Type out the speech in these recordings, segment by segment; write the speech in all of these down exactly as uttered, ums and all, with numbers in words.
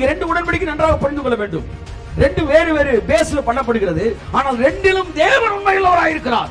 நீங்க ரெண்டு உடன்படிக்கை நன்றாக புரிந்து கொள்ள வேண்டும். ரெண்டு வேறு வேறு பேஸ்ல பண்ணப்படுகிறது, ஆனால் ரெண்டிலும் தேவன் உண்மையுள்ளவராய் இருக்கிறார்.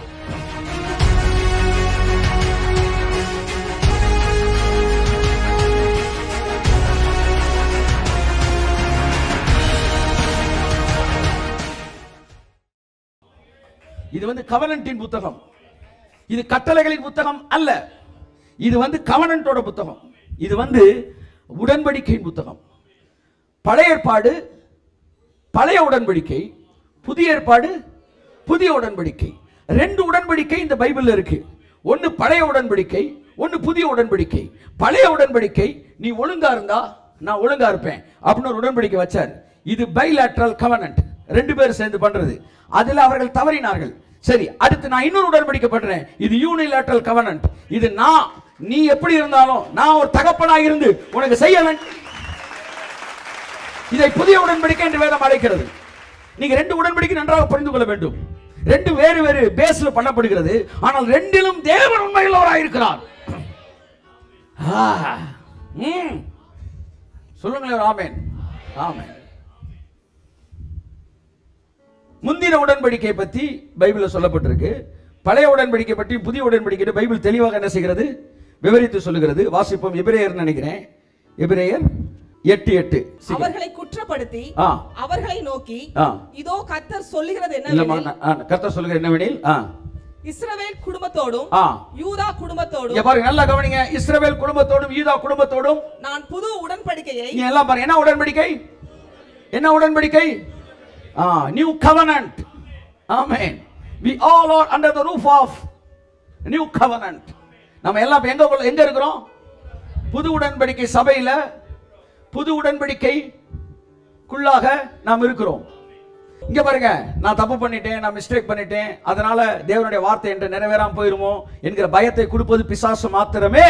இது வந்து கவனன்ட்டின் புத்தகம், இது கட்டளைகளின் புத்தகம் அல்ல. இது வந்து கவனன்ட்டோட புத்தகம், இது வந்து உடன்படிக்கையின் புத்தகம். பழைய ஏற்பாடு பழைய உடன்படிக்கை, புதிய ஏற்பாடு புதிய உடன்படிக்கை. ரெண்டு உடன்படிக்கை இந்த பைபிள்ல இருக்கு. ஒன்னு பழைய உடன்படிக்கை, ஒன்னு புதிய உடன்படிக்கை. பழைய உடன்படிக்கை நீ ஒழுங்கா இருந்தா நான் ஒழுங்கா இருப்பேன் அப்படின்னு ஒரு உடன்படிக்கை வச்சார். இது பைலேட்டரல் கவனன்ட், ரெண்டு பேரும் சேர்ந்து பண்றது. அதுல அவர்கள் தவறினார்கள். சரி, அடுத்து நான் இன்னொரு உடன்படிக்கை பண்றேன், இது யூனிலேட்டரல் கவனன்ட். இது நான் நீ எப்படி இருந்தாலும் நான் ஒரு தகப்பனாக இருந்து உனக்கு செய்ய, இதை புதிய உடன்படிக்கை என்று வேதம் அழைக்கிறது. நீங்க ரெண்டு உடன்படிக்கை நன்றாக புரிந்து கொள்ள வேண்டும். ரெண்டு வேறு வேறு பேஸ்ல பண்ணப்படுகிறது, ஆனால் ரெண்டிலும் தேவன் உண்மையுள்ளவராய் இருக்கிறார். சொல்லுங்களேன் ஆமென். ஆமென். முந்தின உடன்படிக்கை பற்றி பைபிளில் சொல்லப்பட்டிருக்கு. பழைய உடன்படிக்கை பற்றி புதிய உடன்படிக்கை பைபிள் தெளிவாக என்ன செய்கிறது, விவரித்து சொல்லுகிறது. வாசிப்போம். எபிரேயர் நினைக்கிறேன், எபிரேயர் எட்டு எட்டு. அவர்களை குற்றப்படுத்தி அவர்களை நோக்கி இதோ கர்த்தர் சொல்லுகிறது என்னவெனில், கர்த்தர் சொல்லுகிறது என்னவெனில், இஸ்ரவேல் குடும்பத்தோடும் யூதா குடும்பத்தோடும், பாருங்க நல்லா கவனிங்க, இஸ்ரவேல் குடும்பத்தோடும் யூதா குடும்பத்தோடும் நான் புது உடன்படிக்கையை, எல்லாம் பாருங்க, என்ன உடன்படிக்கை, என்ன உடன்படிக்கை, new covenant. Amen. we all are under the roof of new covenant. நம்ம எல்லாம் எங்க எங்க இருக்கிறோம், புது உடன்படிக்கை சபையில, புது உடன்படிக்கைக்குள்ளாக நாம் இருக்கிறோம். இங்க பாருங்க, நான் தப்பு பண்ணிட்டேன், நான் மிஸ்டேக் பண்ணிட்டேன், அதனால தேவனுடைய வார்த்தை என்று நிறைவேறாம போயிருமோ என்கிற பயத்தை கொடுப்பது பிசாசு மாத்திரமே,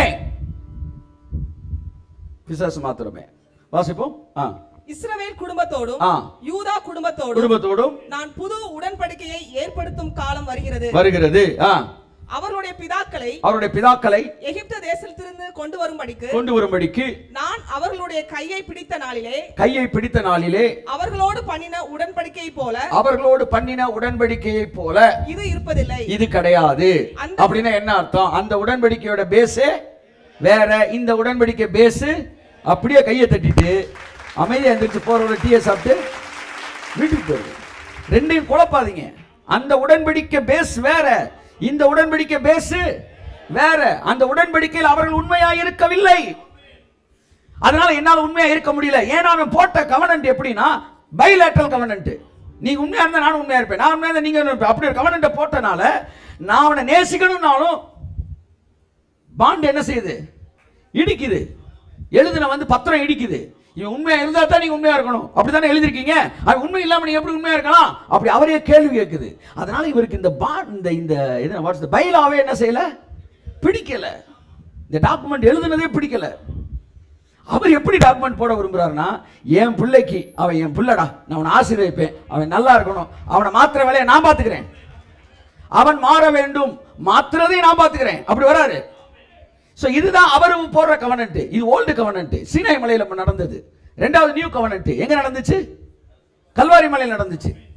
பிசாசு மாத்திரமே. வாசிப்போம். இஸ்ரவேல் குடும்பத்தோடும் யூதா குடும்பத்தோடும் குடும்பத்தோடும் நான் புது உடன்படிக்கையை ஏற்படுத்தும் காலம் வருகிறது வருகிறது அவருடைய பிதாக்களை அவருடைய பிதாக்களை எகிப்து தேசத்திலிருந்து கொண்டு வரும்படிக்கு கொண்டு வரும்படிக்கு நான் அவர்களுடைய கையை பிடித்த நாளிலே கையை பிடித்த நாளிலே அவர்களோடு பண்ணின உடன்படிக்கை போல அவர்களோடு பண்ணின உடன்படிக்கையை போல இது இருப்பதில்லை, இது கிடையாது. அப்படின்னா என்ன அர்த்தம், அந்த உடன்படிக்கையோட பேஸ் வேற, இந்த உடன்படிக்கை பேஸ் அப்படியே கையை தட்டிட்டு அமைதியா எந்திரிச்சு போறவங்க டீயை சாப்பிட்டு வீட்டுக்கு போயிடுது. ரெண்டையும் குழப்பாதீங்க. அந்த உடன்படிக்கை பேஸ் வேற, இந்த உடன்படிக்கை பேஸ் வேற. அந்த உடன்படிக்கையில் அவர்கள் உண்மையாக இருக்கவில்லை, அதனால என்னால் உண்மையா இருக்க முடியல. ஏன்னா அவன் போட்ட கவனன்ட் எப்படின்னா பைலேட்டரல் கவனன்ட். நீங்க உண்மையா இருந்தா நானும் உண்மையா இருப்பேன், நான் உண்மையா இருந்தா நீங்க அப்படி ஒரு கவனன்ட் போட்டனால நான் அவனை நேசிக்கணும்னாலும் பாண்ட் என்ன செய்யுது, இடிக்குது. எழுதுன வந்து பத்திரம் இடிக்குது. இவன் உண்மையா இருந்தா தான் நீங்க உண்மையா இருக்கணும், அப்படித்தானே எழுதிருக்கீங்க. அவன் உண்மை இல்லாம நீங்க எப்படி உண்மையா இருக்கலாம், அப்படி அவரே கேள்வி கேட்குது. அதனால இவருக்கு இந்த பாண்ட் இந்த இந்த என்ன வாட்ஸ் பைலாவே என்ன செய்யல, பிடிக்கல. இந்த டாக்குமெண்ட் எழுதுனதே பிடிக்கல. அவர் எப்படி டாக்குமெண்ட் போட விரும்புறாருன்னா, என் பிள்ளைக்கு அவன் என் பிள்ளைடா, நான் அவனை ஆசீர்வதிப்பேன், அவன் நல்லா இருக்கணும், அவனை மாத்திர வேலையை நான் பார்த்துக்கிறேன், அவன் மாற வேண்டும், மாத்திரதையும் நான் பார்த்துக்கிறேன், அப்படி வராரு. சோ இதுதான் அவர் போடுற கவனன்ட். இது ஓல்டு கவனன்ட், சீனாய் மலையில நடந்தது. ரெண்டாவது நியூ கவனன்ட் எங்க நடந்துச்சு, கல்வாரி மலையில் நடந்துச்சு.